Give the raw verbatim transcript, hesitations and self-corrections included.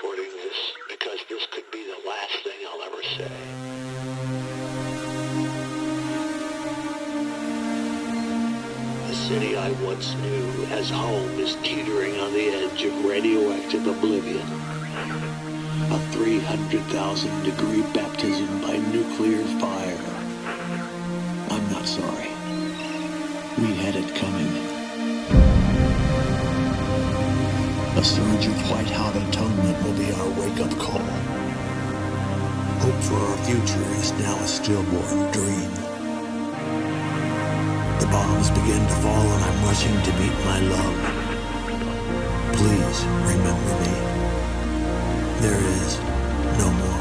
recording this because this could be the last thing I'll ever say. The city I once knew as home is teetering on the edge of radioactive oblivion. A three hundred thousand degree baptism by nuclear fire. I'm not sorry. We had it coming. A surge of white-hot atonement will be our wake-up call. Hope for our future is now a stillborn dream. The bombs begin to fall and I'm rushing to meet my love. Please remember me. There is no more.